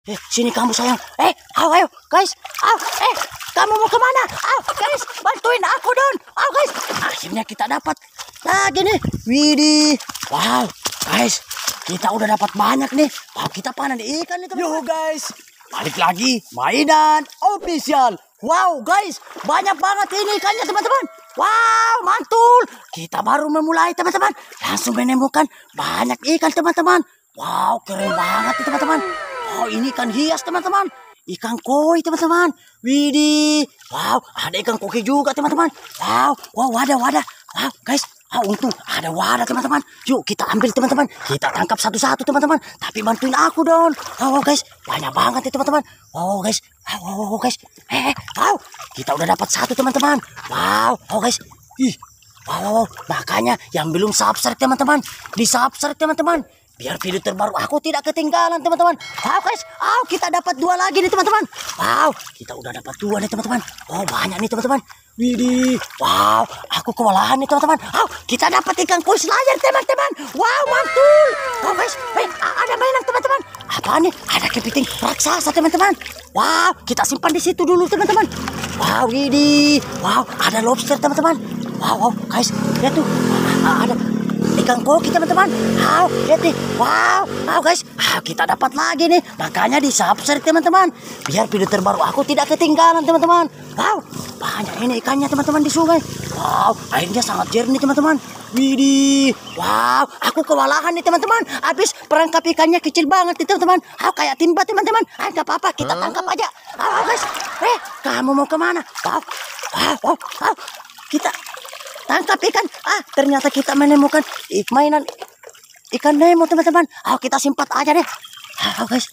Sini kamu sayang. Ayo, guys. Kamu mau kemana? Guys, bantuin aku Don. Guys. Akhirnya kita dapat lagi nih. Widih. Wow, guys. Kita udah dapat banyak nih. Wow, kita panen ikan nih teman-teman. Yo guys, balik lagi mainan official. Wow, guys. Banyak banget ini ikannya teman-teman. Wow, mantul. Kita baru memulai teman-teman. Langsung menemukan banyak ikan teman-teman. Wow, keren banget nih teman-teman. Wow, ini ikan hias teman-teman. Ikan koi teman-teman. Widih. Wow, ada ikan koki juga teman-teman. Wow, wadah. Wow, guys. Untung ada wadah teman-teman. Yuk kita ambil teman-teman. Kita tangkap satu-satu teman-teman. Tapi bantuin aku Don. Wow, guys. Banyak banget nih teman-teman. Wow, guys. Wow, guys. Wow. Kita udah dapat satu teman-teman. Wow, guys. Wow. Makanya yang belum subscribe teman-teman, di subscribe teman-teman. Biar video terbaru aku tidak ketinggalan teman-teman. Wow guys, kita dapat 2 lagi nih teman-teman. Wow, kita udah dapat 2 nih teman-teman. Wow, banyak nih teman-teman. Widih, wow, aku kewalahan nih teman-teman. Kita dapat ikan koi slayer teman-teman. Wow, mantul. Wow guys, ada mainan teman-teman. Apa nih? Ada kepiting raksasa teman-teman. Wow, kita simpan di situ dulu teman-teman. Wow, widih. Wow, ada lobster teman-teman. Wow, guys, lihat tuh. Ada ikan koki teman-teman. Lihat nih. Wow, guys. Kita dapat lagi nih. Makanya di subscribe teman-teman. Biar video terbaru aku tidak ketinggalan teman-teman. Wow, banyak ini ikannya teman-teman di sungai. Wow, airnya sangat jernih teman-teman. Widih. Wow, aku kewalahan nih teman-teman. Habis perangkap ikannya kecil banget nih teman-teman. Kayak timba teman-teman. Gak apa-apa, kita tangkap aja. Guys. Kamu mau kemana? Wow. Kita tangkap ikan. Ternyata kita menemukan mainan ikan Nemo teman-teman. Kita simpan aja deh. Guys.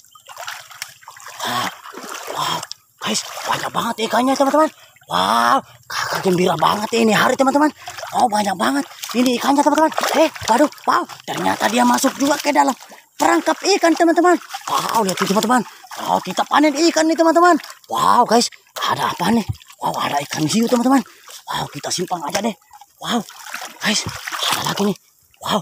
Wow, guys, banyak banget ikannya teman-teman. Wow, kakak gembira banget ini hari teman-teman. Banyak banget ini ikannya teman-teman. Waduh, wow, ternyata dia masuk juga ke dalam perangkap ikan teman-teman. Wow, lihat itu teman-teman. Kita panen ikan nih teman-teman. Wow, guys, ada apa nih? Wow, ada ikan hiu teman-teman. Wow, kita simpan aja deh. Wow, guys, ada lagi nih. Wow,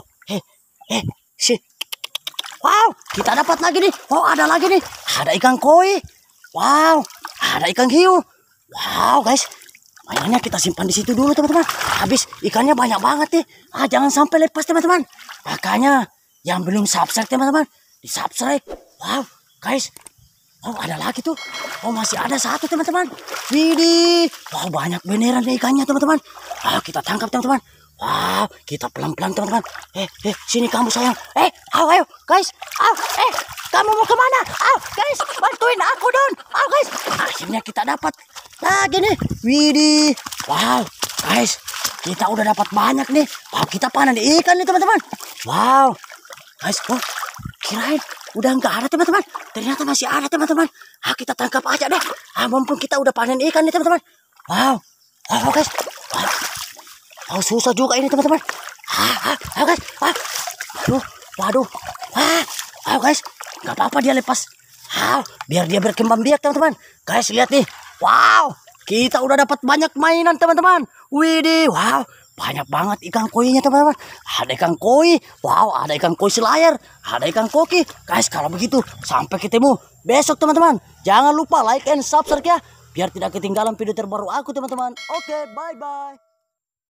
wow, kita dapat lagi nih. Ada lagi nih. Ada ikan koi. Wow, ada ikan hiu. Wow, guys, mainannya kita simpan di situ dulu teman-teman. Habis ikannya banyak banget nih. Jangan sampai lepas teman-teman. Makanya yang belum subscribe teman-teman, di subscribe. Wow, guys. Ada lagi tuh. Masih ada satu teman-teman. Widih. Wow, banyak beneran nih ikannya teman-teman. Kita tangkap teman-teman. Wow, kita pelan-pelan teman-teman. Sini kamu sayang. Ayo, guys. Kamu mau kemana? Guys, bantuin aku Don. Guys. Akhirnya kita dapat lagi nih. Widih. Wow, guys. Kita udah dapat banyak nih. Wow, kita panen ikan nih teman-teman. Wow, guys. Kirain udah nggak ada teman-teman. Ternyata masih ada teman-teman. Kita tangkap aja deh. Mumpung kita udah panen ikan nih teman-teman. Wow, guys. Susah juga ini teman-teman. Guys. Waduh. Guys, nggak apa-apa dia lepas. Biar dia berkembang biak teman-teman. Guys, lihat nih. Wow, kita udah dapat banyak mainan teman-teman. Widih, wow, banyak banget ikan koinya teman-teman. Ada ikan koi. Wow, ada ikan koi slayer. Ada ikan koki. Guys, kalau begitu sampai ketemu besok teman-teman. Jangan lupa like and subscribe ya. Biar tidak ketinggalan video terbaru aku teman-teman. Oke, bye-bye.